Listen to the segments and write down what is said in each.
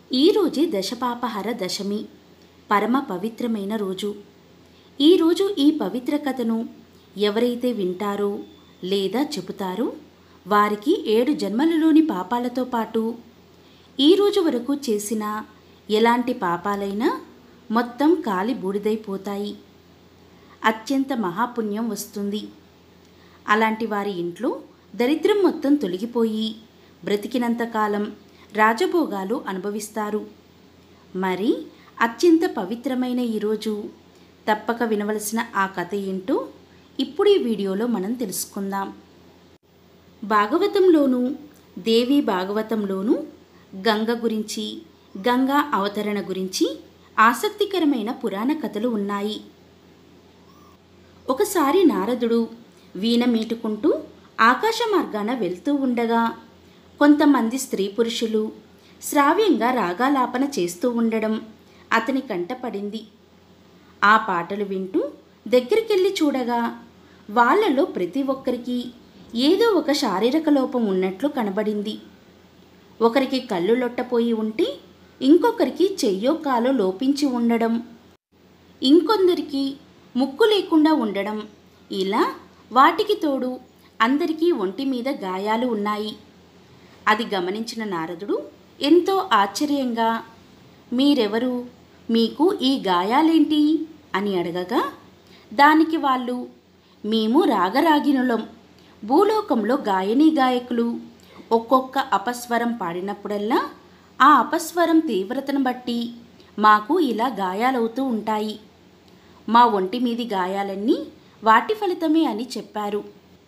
ఈరోజే దశపాపహర దశమి, పరమ పవిత్రమైన రోజు. ఈరోజు ఈ పవిత్ర కథను ఎవరైతే వింటారో లేదా చెబుతారో వారికి 7 జన్మలలోని పాపాలతో పాటు ఈరోజు వరకు చేసిన ఎలాంటి పాపాలైనా మొత్తం కాలి బూడిదైపోతాయి. అత్యంత మహాపుణ్యం వస్తుంది. అలాంటి వారి ఇంట్లో దరిద్రం మొత్తం తొలగిపోయి బ్రతికినంతకాలం రాజభోగాలు అనుభవిస్తారు. మరి అత్యంత పవిత్రమైన ఈరోజు తప్పక వినవలసిన ఆ కథ ఏంటో ఇప్పుడు ఈ వీడియోలో మనం తెలుసుకుందాం. భాగవతంలోనూ దేవి భాగవతంలోనూ గంగ గురించి, గంగా అవతరణ గురించి ఆసక్తికరమైన పురాణ కథలు ఉన్నాయి. ఒకసారి నారదుడు వీణ మీటుకుంటూ ఆకాశ మార్గాన వెళ్తూ ఉండగా కొంతమంది స్త్రీ పురుషులు శ్రావ్యంగా రాగాలాపన చేస్తూ ఉండడం అతని కంటపడింది. ఆ పాటలు వింటూ దగ్గరికెళ్ళి చూడగా వాళ్ళలో ప్రతి ఒక్కరికి ఏదో ఒక శారీరక లోపం ఉన్నట్లు కనబడింది. ఒకరికి కళ్ళు లొట్టపోయి ఉంటే ఇంకొకరికి చెయ్యో కాలో లోపించి ఉండడం, ఇంకొందరికి ముక్కు లేకుండా ఉండడం, ఇలా వాటికి తోడు అందరికీ ఒంటి మీద గాయాలు ఉన్నాయి. అది గమనించిన నారదుడు ఎంతో ఆశ్చర్యంగా, మీరెవరు, మీకు ఈ గాయాలేంటి అని అడగగా దానికి వాళ్ళు, మేము రాగరాగినులం, భూలోకంలో గాయనీ గాయకులు ఒక్కొక్క అపస్వరం పాడినప్పుడల్లా ఆ అపస్వరం తీవ్రతను బట్టి మాకు ఇలా గాయాలవుతూ ఉంటాయి. మా ఒంటి మీది గాయాలన్నీ వాటి ఫలితమే అని చెప్పారు.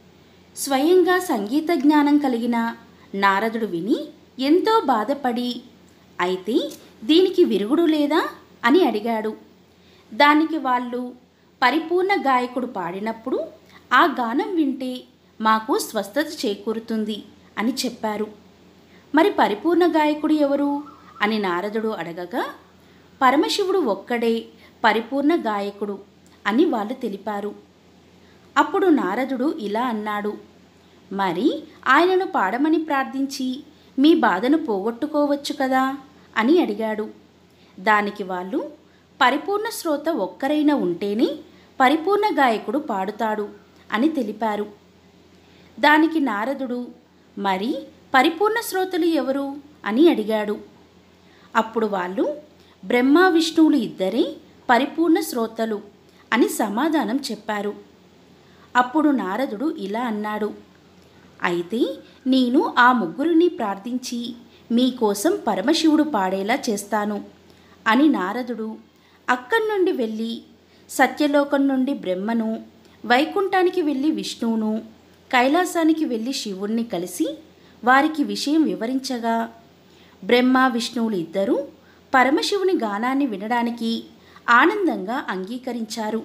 స్వయంగా సంగీత జ్ఞానం కలిగిన నారదుడు విని ఎంతో బాధపడి, అయితే దీనికి విరుగుడు లేదా అని అడిగాడు. దానికి వాళ్ళు, పరిపూర్ణ గాయకుడు పాడినప్పుడు ఆ గానం వింటే మాకు స్వస్థత చేకూరుతుంది అని చెప్పారు. మరి పరిపూర్ణ గాయకుడు ఎవరు అని నారదుడు అడగగా పరమశివుడు ఒక్కడే పరిపూర్ణ గాయకుడు అని వాళ్ళు తెలిపారు. అప్పుడు నారదుడు ఇలా అన్నాడు, మరి ఆయనను పాడమని ప్రార్థించి మీ బాధను పోగొట్టుకోవచ్చు కదా అని అడిగాడు. దానికి వాళ్ళు, పరిపూర్ణ శ్రోత ఒక్కరైనా ఉంటేనే పరిపూర్ణ గాయకుడు పాడుతాడు అని తెలిపారు. దానికి నారదుడు, మరి పరిపూర్ణ శ్రోతలు ఎవరు అని అడిగాడు. అప్పుడు వాళ్ళు, బ్రహ్మ విష్ణువులు ఇద్దరే పరిపూర్ణ శ్రోతలు అని సమాధానం చెప్పారు. అప్పుడు నారదుడు ఇలా అన్నాడు, అయితే నేను ఆ ముగ్గురిని ప్రార్థించి మీకోసం పరమశివుడు పాడేలా చేస్తాను అని నారదుడు అక్కడి నుండి వెళ్ళి సత్యలోకం నుండి బ్రహ్మను, వైకుంఠానికి వెళ్ళి విష్ణువును, కైలాసానికి వెళ్ళి శివుణ్ణి కలిసి వారికి విషయం వివరించగా బ్రహ్మ విష్ణువులు ఇద్దరూ పరమశివుని గానాన్ని వినడానికి ఆనందంగా అంగీకరించారు.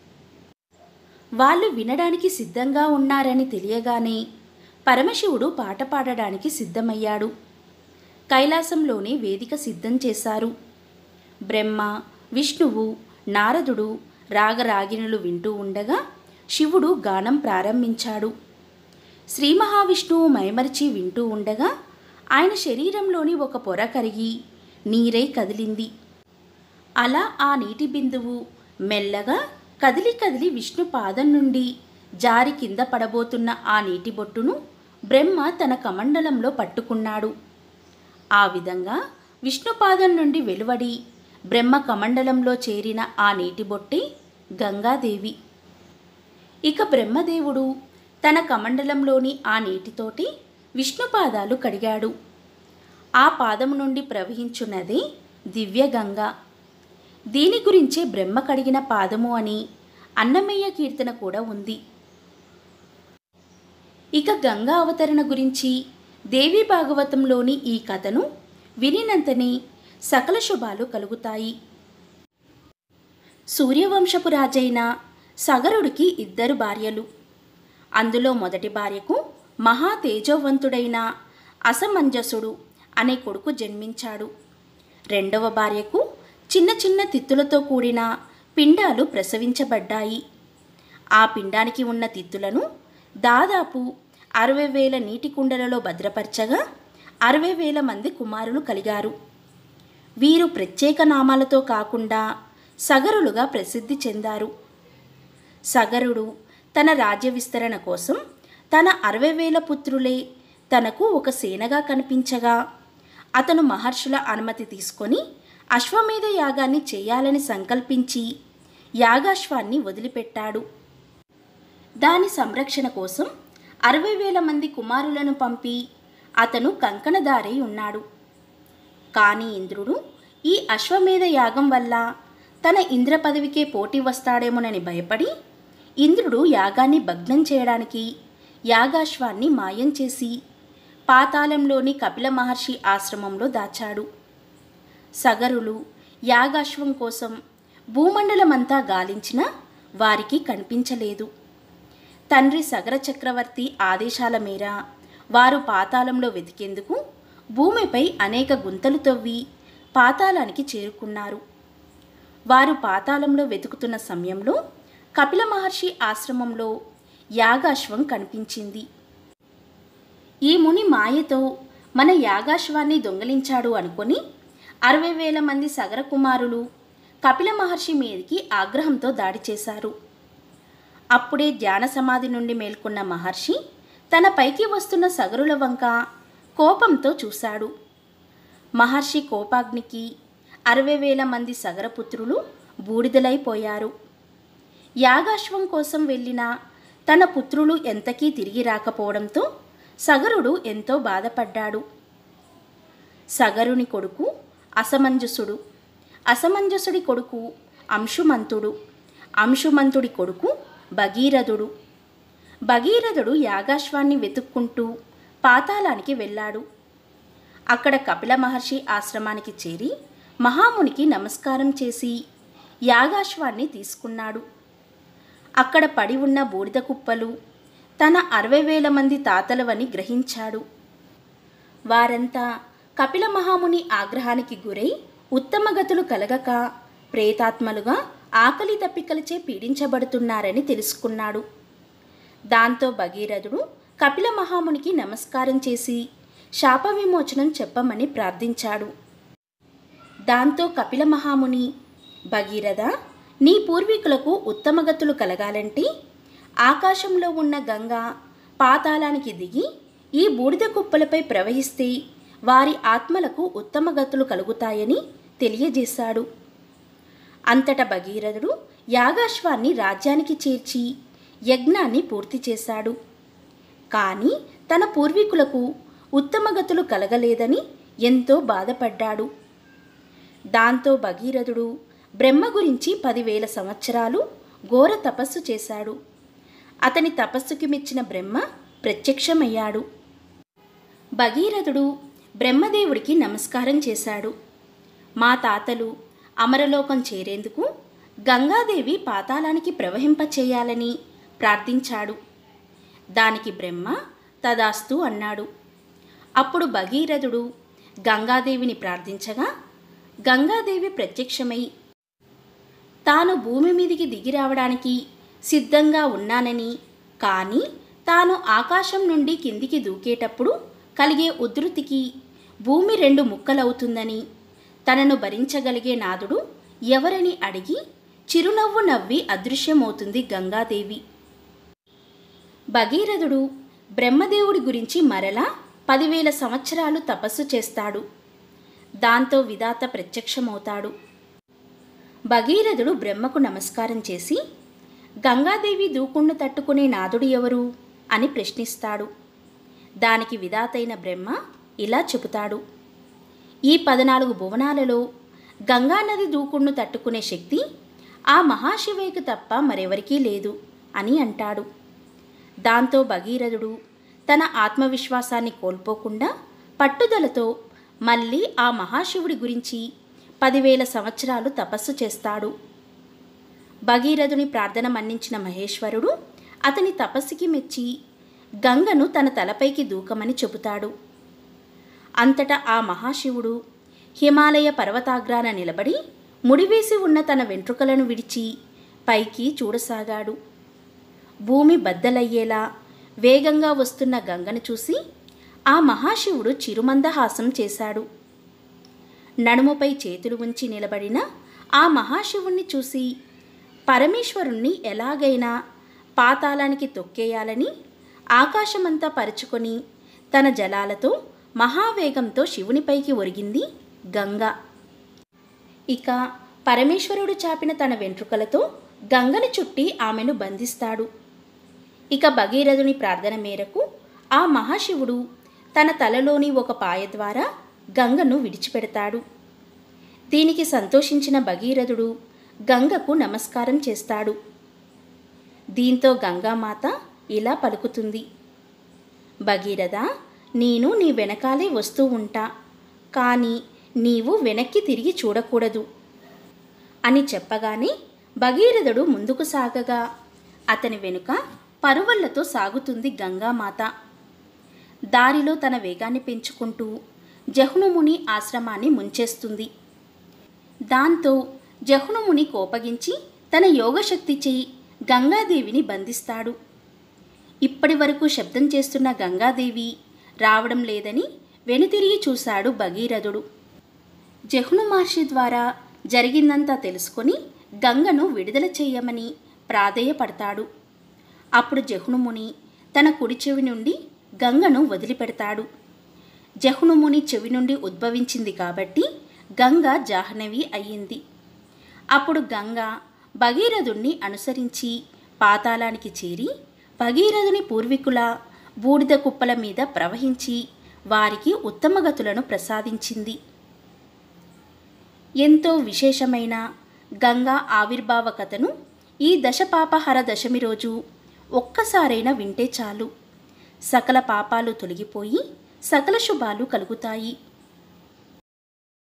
వాళ్ళు వినడానికి సిద్ధంగా ఉన్నారని తెలియగానే పరమశివుడు పాట పాడడానికి సిద్ధమయ్యాడు. కైలాసంలోనే వేదిక సిద్ధం చేశారు. బ్రహ్మ, విష్ణువు, నారదుడు రాగరాగిణులు వింటూ ఉండగా శివుడు గానం ప్రారంభించాడు. శ్రీ మహావిష్ణువు మైమరిచి వింటూ ఉండగా ఆయన శరీరంలోని ఒక పొర కరిగి నీరై కదిలింది. అలా ఆ నీటి బిందువు మెల్లగా కదిలి కదిలి విష్ణు పాదం నుండి జారి కింద పడబోతున్న ఆ నీటి బొట్టును బ్రహ్మ తన కమండలంలో పట్టుకున్నాడు. ఆ విధంగా విష్ణుపాదం నుండి వెలువడి బ్రహ్మ కమండలంలో చేరిన ఆ నీటి బొట్టే గంగాదేవి. ఇక బ్రహ్మదేవుడు తన కమండలంలోని ఆ నీటితోటి విష్ణుపాదాలు కడిగాడు. ఆ పాదము నుండి ప్రవహించున్నదే దివ్యగంగా. దీని గురించే బ్రహ్మ కడిగిన పాదము అని అన్నమయ్య కీర్తన కూడా ఉంది. ఇక గంగా అవతరణ గురించి దేవి భాగవతంలోని ఈ కథను వినినంతనే సకల శుభాలు కలుగుతాయి. సూర్యవంశపు రాజైన సగరుడికి 2 భార్యలు. అందులో మొదటి భార్యకు మహా తేజోవంతుడైన అసమంజసుడు అనే కొడుకు జన్మించాడు. రెండవ భార్యకు చిన్న చిన్న తిత్తులతో కూడిన పిండాలు ప్రసవించబడ్డాయి. ఆ పిండానికి ఉన్న తిత్తులను దాదాపు 60,000 నీటి కుండలలో భద్రపరచగా 60,000 మంది కుమారులు కలిగారు. వీరు ప్రత్యేక నామాలతో కాకుండా సగరులుగా ప్రసిద్ధి చెందారు. సగరుడు తన రాజ్య విస్తరణ కోసం తన 60,000 పుత్రులే తనకు ఒక సేనగా కనిపించగా అతను మహర్షుల అనుమతి తీసుకొని అశ్వమేధ యాగాన్ని చేయాలని సంకల్పించి యాగాశ్వాన్ని వదిలిపెట్టాడు. దాని సంరక్షణ కోసం 60,000 మంది కుమారులను పంపి అతను కంకణదారై ఉన్నాడు. కానీ ఇంద్రుడు ఈ అశ్వమేధ యాగం వల్ల తన ఇంద్ర పదవికే పోటీ వస్తాడేమోనని భయపడి ఇంద్రుడు యాగాన్ని భగ్నం చేయడానికి యాగాశ్వాన్ని మాయం చేసి పాతాళంలోని కపిల మహర్షి ఆశ్రమంలో దాచాడు. సగరులు యాగాశ్వం కోసం భూమండలమంతా గాలించినా వారికి కనిపించలేదు. తండ్రి సగర చక్రవర్తి ఆదేశాల మేర వారు పాతాళంలో వెతికేందుకు భూమిపై అనేక గుంతలు తవ్వి పాతాళానికి చేరుకున్నారు. వారు పాతాళంలో వెతుకుతున్న సమయంలో కపిల మహర్షి ఆశ్రమంలో యాగాశ్వం కనిపించింది. ఈ ముని మాయతో మన యాగాశ్వాన్ని దొంగలించాడు అనుకొని 60,000 మంది సగర కుమారులు కపిల మహర్షి మీదకి ఆగ్రహంతో దాడి చేశారు. అప్పుడే ధ్యాన సమాధి నుండి మేల్కొన్న మహర్షి తన పైకి వస్తున్న సగరుల వంక కోపంతో చూశాడు. మహర్షి కోపాగ్నికి 60,000 మంది సగరపుత్రులు బూడిదలైపోయారు. యాగాశ్వం కోసం వెళ్ళిన తన పుత్రులు ఎంతకీ తిరిగి రాకపోవడంతో సగరుడు ఎంతో బాధపడ్డాడు. సగరుని కొడుకు అసమంజసుడు, అసమంజసుడి కొడుకు అంశుమంతుడు, అంశుమంతుడి కొడుకు భగీరథుడు. భగీరథుడు యాగాశ్వాన్ని వెతుక్కుంటూ పాతాళానికి వెళ్ళాడు. అక్కడ కపిల మహర్షి ఆశ్రమానికి చేరి మహామునికి నమస్కారం చేసి యాగాశ్వాన్ని తీసుకున్నాడు. అక్కడ పడి ఉన్న బూడిద కుప్పలు తన 60,000 మంది తాతలవని గ్రహించాడు. వారంతా కపిల మహాముని ఆగ్రహానికి గురై ఉత్తమగతులు కలగక ప్రేతాత్మలుగా ఆకలి దప్పికలచే పీడించబడుతున్నారని తెలుసుకున్నాడు. దాంతో భగీరథుడు కపిల మహామునికి నమస్కారం చేసి శాప విమోచనం చెప్పమని ప్రార్థించాడు. దాంతో కపిల మహాముని, భగీరథ, నీ పూర్వీకులకు ఉత్తమగతులు కలగాలంటే ఆకాశంలో ఉన్న గంగ పాతాళానికి దిగి ఈ బూడిద కుప్పలపై ప్రవహిస్తే వారి ఆత్మలకు ఉత్తమగతులు కలుగుతాయని తెలియజేశాడు. అంతటా భగీరథుడు యాగాశ్వాన్ని రాజ్యానికి చేర్చి యజ్ఞాన్ని పూర్తి చేశాడు. కానీ తన పూర్వీకులకు ఉత్తమగతులు కలగలేదని ఎంతో బాధపడ్డాడు. దాంతో భగీరథుడు బ్రహ్మ గురించి 10,000 సంవత్సరాలు ఘోర తపస్సు చేశాడు. అతని తపస్సుకి మెచ్చిన బ్రహ్మ ప్రత్యక్షమయ్యాడు. భగీరథుడు బ్రహ్మదేవుడికి నమస్కారం చేశాడు. మా తాతలు అమరలోకం చేరేందుకు గంగాదేవి పాతాళానికి ప్రవహింపచేయాలని ప్రార్థించాడు. దానికి బ్రహ్మ తదాస్తు అన్నాడు. అప్పుడు భగీరథుడు గంగాదేవిని ప్రార్థించగా గంగాదేవి ప్రత్యక్షమై తాను భూమి మీదికి దిగి రావడానికి సిద్ధంగా ఉన్నానని, కానీ తాను ఆకాశం నుండి కిందికి దూకేటప్పుడు కలిగే ఉధృతికి భూమి 2 ముక్కలవుతుందని, తనను భరించగలిగే నాథుడు ఎవరని అడిగి చిరునవ్వు నవ్వి అదృశ్యమవుతుంది గంగాదేవి. భగీరథుడు బ్రహ్మదేవుడి గురించి మరలా 10,000 సంవత్సరాలు తపస్సు చేస్తాడు. దాంతో విధాత ప్రత్యక్షమవుతాడు. భగీరథుడు బ్రహ్మకు నమస్కారం చేసి గంగాదేవి దూకుణ్ణి తట్టుకునే నాథుడు ఎవరు అని ప్రశ్నిస్తాడు. దానికి విధాతైన బ్రహ్మ ఇలా చెబుతాడు. ఈ 14 భువనాలలో గంగానది దూకుణ్ణి తట్టుకునే శక్తి ఆ మహాశివయ్యకు తప్ప మరెవరికీ లేదు అని అంటాడు. దాంతో భగీరథుడు తన ఆత్మవిశ్వాసాన్ని కోల్పోకుండా పట్టుదలతో మళ్ళీ ఆ మహాశివుడి గురించి 10,000 సంవత్సరాలు తపస్సు చేస్తాడు. భగీరథుని ప్రార్థన మన్నించిన మహేశ్వరుడు అతని తపస్సుకి మెచ్చి గంగను తన తలపైకి దూకమని చెబుతాడు. అంతటా ఆ మహాశివుడు హిమాలయ పర్వతాగ్రాన నిలబడి ముడివేసి ఉన్న తన వెంట్రుకలను విడిచి పైకి చూడసాగాడు. భూమి బద్దలయ్యేలా వేగంగా వస్తున్న గంగను చూసి ఆ మహాశివుడు చిరుమందహాసం చేశాడు. నడుముపై చేతులు ఉంచి నిలబడిన ఆ మహాశివుణ్ణి చూసి పరమేశ్వరుణ్ణి ఎలాగైనా పాతాళానికి తొక్కేయాలని ఆకాశమంతా పరుచుకొని తన జలాలతో మహావేగంతో శివునిపైకి ఒరిగింది గంగ. ఇక పరమేశ్వరుడు చాపిన తన వెంట్రుకలతో గంగను చుట్టి ఆమెను బంధిస్తాడు. ఇక భగీరథుని ప్రార్థన మేరకు ఆ మహాశివుడు తన తలలోని ఒక పాయ ద్వారా గంగను విడిచిపెడతాడు. దీనికి సంతోషించిన భగీరథుడు గంగకు నమస్కారం చేస్తాడు. దీంతో గంగామాత ఇలా పలుకుతుంది: భగీరథ, నేను నీ వెనకాలే వస్తూ ఉంటా, కానీ నీవు వెనక్కి తిరిగి చూడకూడదు అని చెప్పగానే భగీరథుడు ముందుకు సాగగా అతని వెనుక పరువళ్లతో సాగుతుంది గంగామాత. దారిలో తన వేగాన్ని పెంచుకుంటూ జహ్నుముని ఆశ్రమాన్ని ముంచేస్తుంది. దాంతో జహ్నుముని కోపగించి తన యోగశక్తిచే గంగాదేవిని బంధిస్తాడు. ఇప్పటి వరకు శబ్దం చేస్తున్న గంగాదేవి రావడం లేదని వెనుతిరిగి చూశాడు భగీరథుడు. జహ్ను మహర్షి ద్వారా జరిగిందంతా తెలుసుకొని గంగను విడుదల చేయమని ప్రాధేయపడతాడు. అప్పుడు జహ్నుముని తన కుడి చెవి నుండి గంగను వదిలిపెడతాడు. జహ్నుముని చెవి నుండి ఉద్భవించింది కాబట్టి గంగ జాహ్నవి అయ్యింది. అప్పుడు గంగ భగీరథుణ్ణి అనుసరించి పాతాళానికి చేరి భగీరథుని పూర్వీకుల బూడిద కుప్పల మీద ప్రవహించి వారికి ఉత్తమగతులను ప్రసాదించింది. ఎంతో విశేషమైన గంగా ఆవిర్భావ కథను ఈ దశపాపహర దశమి రోజు ఒక్కసారైనా వింటే చాలు, సకల పాపాలు తొలగిపోయి సకల శుభాలు కలుగుతాయి.